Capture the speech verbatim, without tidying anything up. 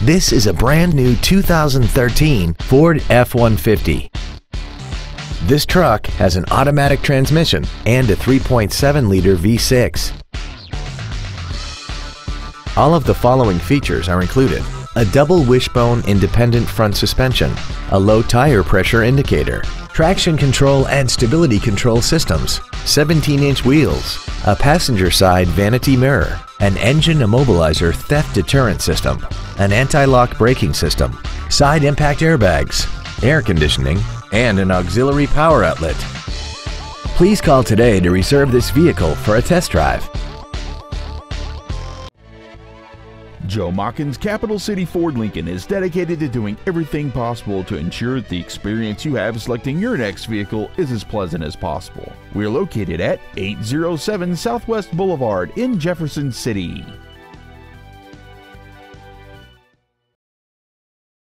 This is a brand new two thousand thirteen Ford F one fifty. This truck has an automatic transmission and a three point seven liter V six. All of the following features are included: a double wishbone independent front suspension, a low tire pressure indicator, traction control and stability control systems, seventeen inch wheels, a passenger side vanity mirror, an engine immobilizer theft deterrent system, an anti-lock braking system, side impact airbags, air conditioning, and an auxiliary power outlet. Please call today to reserve this vehicle for a test drive. Joe Machens Capital City Ford Lincoln is dedicated to doing everything possible to ensure that the experience you have selecting your next vehicle is as pleasant as possible. We're located at eight oh seven Southwest Boulevard in Jefferson City.